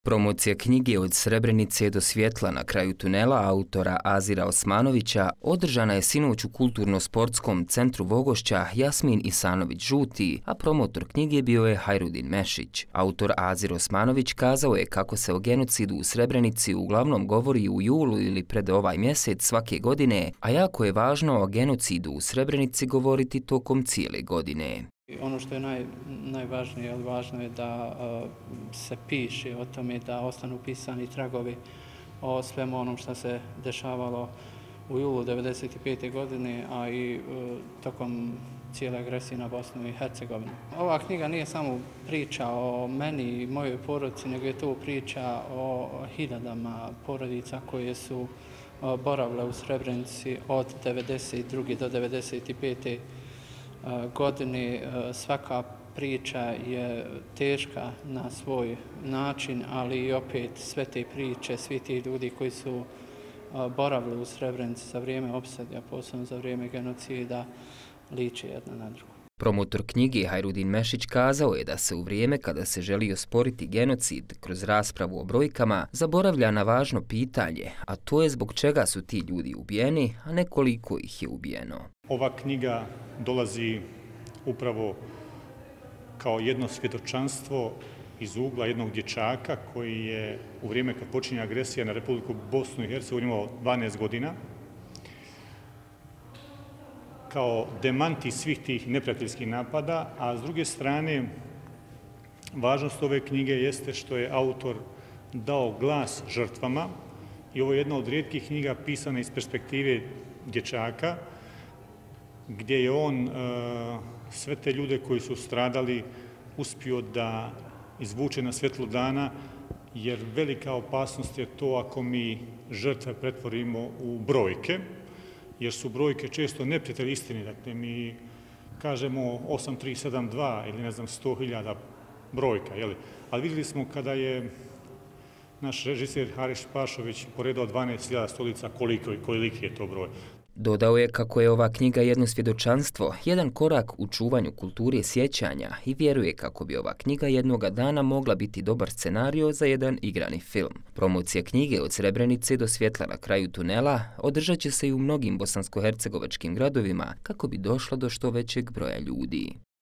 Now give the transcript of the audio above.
Promocija knjige Od Srebrenice do svjetla na kraju tunela autora Azira Osmanovića održana je sinoć u Kulturno-sportskom centru Vogošća Jasmin Isanović-Žuti, a promotor knjige bio je Hajrudin Mešić. Autor Azir Osmanović kazao je kako se o genocidu u Srebrenici uglavnom govori u julu ili pred ovaj mjesec svake godine, a jako je važno o genocidu u Srebrenici govoriti tokom cijele godine. Ono što je najvažnije, važno je da se piše o tome, da ostanu pisani tragovi o svemu onom što se dešavalo u julu 1995. godine, a i tokom cijele agresije na Bosnu i Hercegovinu. Ova knjiga nije samo priča o meni i mojoj porodici, nego je to priča o hiljadama porodica koje su boravile u Srebrenici od 1992. do 1995. godine. Svaka priča je teška na svoj način, ali i opet sve te priče, svi ti ljudi koji su boravili u Srebrenici za vrijeme opsadja, posebno za vrijeme genocida, liče jedna na drugu. Promotor knjige Hajrudin Mešić kazao je da se u vrijeme kada se želi osporiti genocid kroz raspravu o brojkama zaboravlja na važno pitanje, a to je zbog čega su ti ljudi ubijeni, a ne koliko ih je ubijeno. Ova knjiga dolazi upravo kao jedno svjedočanstvo iz ugla jednog dječaka koji je u vrijeme kad počinje agresija na Republiku Bosnu i Hercegovinu imao 12 godina. Kao demanti svih tih neprijateljskih napada, a s druge strane važnost ove knjige jeste što je autor dao glas žrtvama i ovo je jedna od rijetkih knjiga pisana iz perspektive dječaka, gdje je on sve te ljude koji su stradali uspio da izvuče na svjetlo dana, jer velika opasnost je to ako mi žrtve pretvorimo u brojke, jer su brojke često neprijatelj istine. Dakle, mi kažemo 8372 ili 100.000 brojka, ali vidjeli smo kada je naš režiser Hariš Pašović poredao 12.000 stolica koliki je to broj. Dodao je kako je ova knjiga jedno svjedočanstvo, jedan korak u čuvanju kulture sjećanja i vjeruje kako bi ova knjiga jednoga dana mogla biti dobar scenario za jedan igrani film. Promocija knjige Od Srebrenice do svjetla na kraju tunela održat će se i u mnogim bosansko-hercegovačkim gradovima kako bi došlo do što većeg broja ljudi.